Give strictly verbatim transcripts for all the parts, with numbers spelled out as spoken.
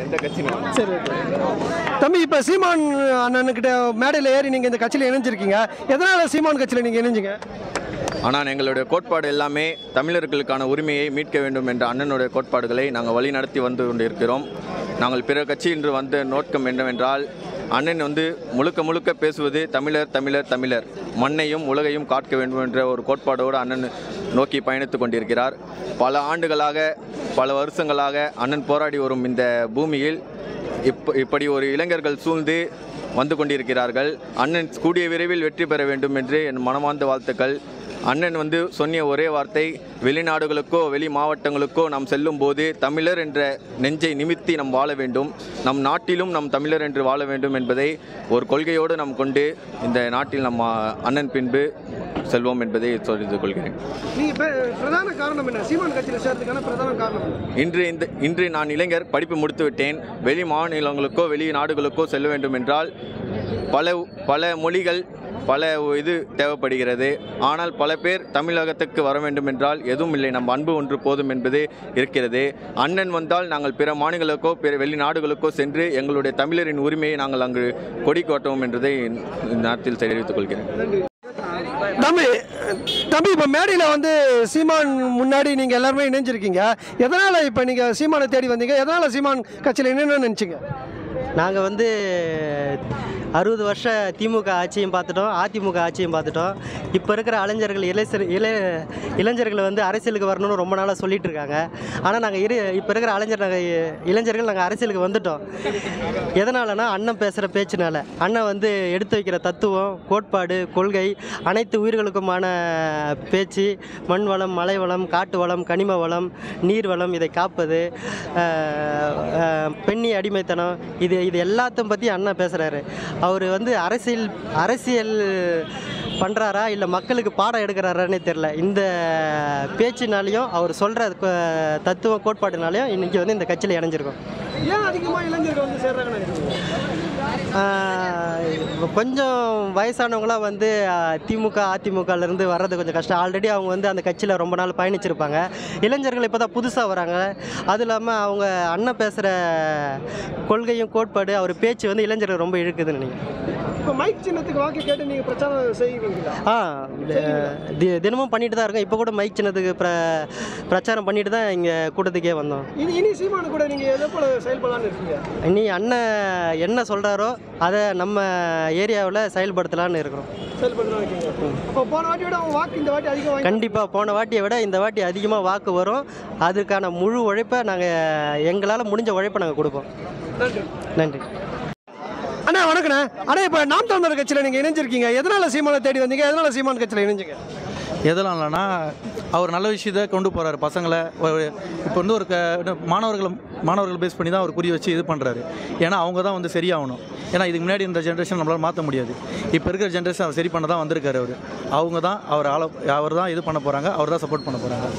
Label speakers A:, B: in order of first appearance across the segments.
A: எந்த கட்சியும்.
B: சரி தம்பி, இப்போ சீமான் அண்ணனுக்கிட்ட மேடையில் ஏறி நீங்கள் இந்த கட்சியில் இணைஞ்சிருக்கீங்க. எதனால் சீமான் கட்சியில் நீங்கள் இணைஞ்சிங்க?
A: ஆனால் எங்களுடைய கோட்பாடு எல்லாமே தமிழர்களுக்கான உரிமையை மீட்க வேண்டும் என்ற அண்ணனுடைய கோட்பாடுகளை நாங்கள் வழி நடத்தி வந்து கொண்டிருக்கிறோம். நாங்கள் பிற கட்சி என்று வந்த நோக்கம் என்னவென்றால், அண்ணன் வந்து முழுக்க முழுக்க பேசுவது தமிழர் தமிழர் தமிழர், மண்ணையும் உலகையும் காக்க வேண்டும் என்ற ஒரு கோட்பாடோடு அண்ணன் நோக்கி பயணித்து கொண்டிருக்கிறார். பல ஆண்டுகளாக பல வருஷங்களாக அண்ணன் போராடி வரும் இந்த பூமியில் இப் இப்படி ஒரு இளைஞர்கள் சூழ்ந்து வந்து கொண்டிருக்கிறார்கள். அண்ணன் கூடிய விரைவில் வெற்றி பெற வேண்டும் என்று என் மனமார்ந்த வாழ்த்துக்கள். அண்ணன் வந்து சொன்ன ஒரே வார்த்தை, வெளிநாடுகளுக்கோ வெளி மாவட்டங்களுக்கோ நாம் செல்லும் போது தமிழர் என்ற நெஞ்சை நிமித்தி நாம் வாழ வேண்டும், நம் நாட்டிலும் நம் தமிழர் என்று வாழ வேண்டும் என்பதை ஒரு கொள்கையோடு நாம் கொண்டு இந்த நாட்டில் நம் அண்ணன் பின்பு செல்வோம் என்பதை சொல்லிக் கொள்கிறேன்.
B: பிரதான காரணம் என்ன? சீமான் கட்சியில் சேர்றதுக்கான பிரதான காரணம்
A: இன்று இந்த இன்று நான் இளைஞர், படிப்பு முடித்து விட்டேன். வெளி மாநிலங்களுக்கோ வெளி நாடுகளுக்கோ செல்ல வேண்டும் என்றால் பல பல மொழிகள் பல இது தேவைப்படுகிறது. ஆனால் பல பேர் தமிழகத்துக்கு வர வேண்டும் என்றால் எதுவும் இல்லை, நம் அன்பு ஒன்று போதும் என்பது இருக்கிறது. அண்ணன் வந்தால் நாங்கள் பிற மாநிலங்களுக்கோ பிற வெளிநாடுகளுக்கோ சென்று எங்களுடைய தமிழரின் உரிமையை நாங்கள் அங்கு கொடி காட்டுவோம் என்பதை நேரத்தில் தெரிவித்துக் கொள்கிறேன்.
B: தம்பி தம்பி இப்போ மேடையில் வந்து சீமான் முன்னாடி நீங்கள் எல்லாருமே இணைஞ்சிருக்கீங்க. எதனால் இப்போ நீங்கள் சீமானை தேடி வந்தீங்க? எதனால் சீமான் கட்சியில் என்னென்னு நினச்சிங்க?
C: நாங்கள் வந்து அறுபது வருஷம் திமுக ஆட்சியும் பார்த்துட்டோம், அதிமுக ஆட்சியும் பார்த்துட்டோம். இப்போ இருக்கிற இளைஞர்கள் இளைஞர் இள இளைஞர்களை வந்து அரசியலுக்கு வரணும்னு ரொம்ப நாளாக சொல்லிகிட்டு இருக்காங்க. ஆனால் நாங்கள் இரு இப்போ இருக்கிற இளைஞர் நாங்கள் இளைஞர்கள் நாங்கள் அரசியலுக்கு வந்துட்டோம். எதனாலனா அண்ணன் பேசுகிற பேச்சுனால. அண்ணன் வந்து எடுத்து வைக்கிற தத்துவம், கோட்பாடு, கொள்கை, அனைத்து உயிர்களுக்குமான பேச்சு, மண் வளம், மலை வளம், காட்டு வளம், கனிம வளம், நீர் வளம், இதை காப்பது, பெண்ணி அடிமைத்தனம், இது இது எல்லாத்தையும் பற்றி அண்ணன் பேசுகிறாரு. அவர் வந்து அரசியல் அரசியல் பண்ணுறாரா இல்லை மக்களுக்கு பாடம் எடுக்கிறாரானே தெரில. இந்த பேச்சுனாலையும் அவர் சொல்கிற தத்துவ கோட்பாடுனாலையும் இன்றைக்கி வந்து இந்த கட்சியில் இணைஞ்சிருக்கோம்.
B: ஏன் அதிகமாக இளைஞர்கள் வந்து சேர்றாங்கன்னு?
C: கொஞ்சம் வயசானவங்களாம் வந்து திமுக அதிமுகலேருந்து வர்றது கொஞ்சம் கஷ்டம். ஆல்ரெடி அவங்க வந்து அந்த கட்சியில் ரொம்ப நாள் பயணிச்சிருப்பாங்க. இளைஞர்கள் இப்போ தான் புதுசாக வராங்க. அது இல்லாமல் அவங்க அண்ணன் பேசுகிற கொள்கையும் கோட்பாடு, அவர் பேச்சு வந்து இளைஞர்கள் ரொம்ப இழுக்குதுன்னு நினைக்கிறேன்.
B: இப்போ மைக் சின்னத்துக்கு வாக்கு கேட்டு நீங்கள் பிரச்சாரம் செய்வீங்களா?
C: ஆ தினமும் பண்ணிட்டு தான் இருக்கோம். இப்போ கூட மைக் சின்னத்துக்கு பிர பிரச்சாரம் பண்ணிட்டு தான் இங்கே கூட்டத்துக்கே வந்தோம்.
B: இனி இனி சீமானு கூட நீங்கள் எதை போல செயல்படலான்னு இருக்கீங்க?
C: இனி அண்ணன் என்ன சொல்கிறாரோ அதை நம்ம ஏரியாவில் செயல்படுத்தலான்னு இருக்கிறோம்.
B: செயல்படுத்தலாம் இருக்கீங்க. அப்போ போன வாட்டியோட வாக்கு இந்த வாட்டி அதிகம்?
C: கண்டிப்பாக போன வாட்டியை விட இந்த வாட்டி அதிகமாக வாக்கு வரும். அதுக்கான முழு உழைப்பை நாங்கள் எங்களால் முடிஞ்ச உழைப்பை நாங்கள் கொடுப்போம்.
B: நன்றி.
C: நன்றி.
B: அண்ணா வணக்கண்ணே. அண்ணா இப்போ நாம் தமிழர் கட்சியில் நீங்கள் இணைஞ்சிருக்கீங்க. எதனால் சீமானை தேடி வந்தீங்க? எதனால் சீமான் கட்சியில் இணைஞ்சிங்க?
D: எதனாலனா அவர் நல்ல விஷயத்தை கொண்டு போகிறாரு பசங்களை. இப்போ வந்து ஒரு க மாணவர்கள் மாணவர்கள் பேஸ் பண்ணி தான் அவர் குறி வச்சு இது பண்ணுறாரு. ஏன்னா அவங்க தான் வந்து சரியாகணும். ஏன்னா இதுக்கு முன்னாடி இந்த ஜென்ரேஷன் நம்மளால் மாற்ற முடியாது. இப்போ இருக்கிற ஜென்ரேஷன் அவர் சரி பண்ண தான் வந்திருக்காரு. அவர் அவங்க தான் அவர் ஆள அவர் தான் இது பண்ண போகிறாங்க, அவர் தான் சப்போர்ட் பண்ண போகிறாங்க.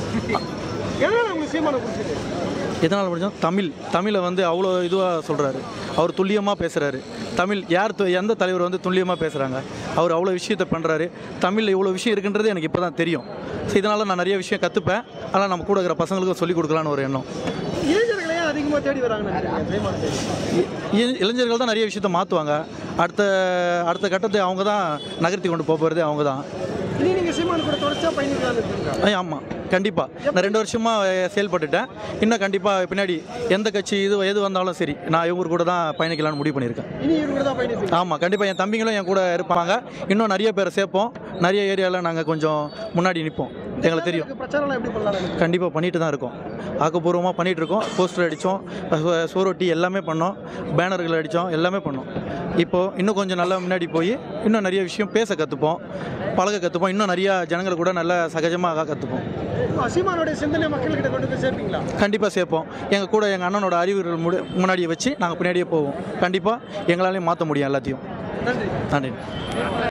D: எதனால் முடிஞ்சோம்? தமிழ் தமிழை வந்து அவ்வளோ இதுவாக சொல்கிறாரு. அவர் துல்லியமாக பேசுகிறாரு. தமிழ் யார் எந்த தலைவர் வந்து துல்லியமாக பேசுகிறாங்க, அவர் அவ்வளோ விஷயத்தை பண்ணுறாரு. தமிழில் இவ்வளோ விஷயம் இருக்குன்றது எனக்கு இப்போ தான் தெரியும். ஸோ இதனால் நான் நிறைய விஷயம் கற்றுப்பேன். ஆனால் நம்ம கூட இருக்கிற பசங்களுக்கும் சொல்லிக் கொடுக்கலான்னு ஒரு எண்ணம்.
B: இளைஞர்களையும் அதிகமாக தேடி வராங்க.
D: இளைஞர்கள் தான் நிறைய விஷயத்தை மாற்றுவாங்க. அடுத்த அடுத்த கட்டத்தை அவங்க தான் நகர்த்தி கொண்டு போகிறதே அவங்க தான். ஆமாம், கண்டிப்பாக. நான் ரெண்டு வருஷமாக செயல்பட்டுட்டேன். இன்னும் கண்டிப்பாக பின்னாடி எந்த கட்சி இது எது வந்தாலும் சரி, நான் இவங்க கூட தான் பயணிக்கலாம்னு முடிவு பண்ணியிருக்கேன். ஆமாம், கண்டிப்பாக. என் தம்பிங்களும் என் கூட இருப்பாங்க. இன்னும் நிறைய பேரை சேர்ப்போம். நிறைய ஏரியாவில் நாங்கள் கொஞ்சம் முன்னாடி நிற்போம். எங்களுக்கு தெரியும். கண்டிப்பாக பண்ணிட்டு தான் இருக்கோம். ஆக்கப்பூர்வமாக பண்ணிகிட்டு இருக்கோம். போஸ்டர் அடித்தோம், சோரொட்டி எல்லாமே பண்ணோம், பேனர்கள் அடித்தோம், எல்லாமே பண்ணோம். இப்போது இன்னும் கொஞ்சம் நல்லா முன்னாடி போய் இன்னும் நிறைய விஷயம் பேச கற்றுப்போம், பழக கற்றுப்போம். இன்னும் நிறையா ஜனங்களை கூட நல்லா சகஜமாக கற்றுப்போம். கண்டிப்பாக சேர்ப்போம். எங்கள் கூட எங்கள் அண்ணனோட அறிவுகள் முடி முன்னாடியே வச்சு நாங்கள் பின்னாடியே போவோம். கண்டிப்பாக எங்களாலையும் மாற்ற முடியும் எல்லாத்தையும். நன்றி.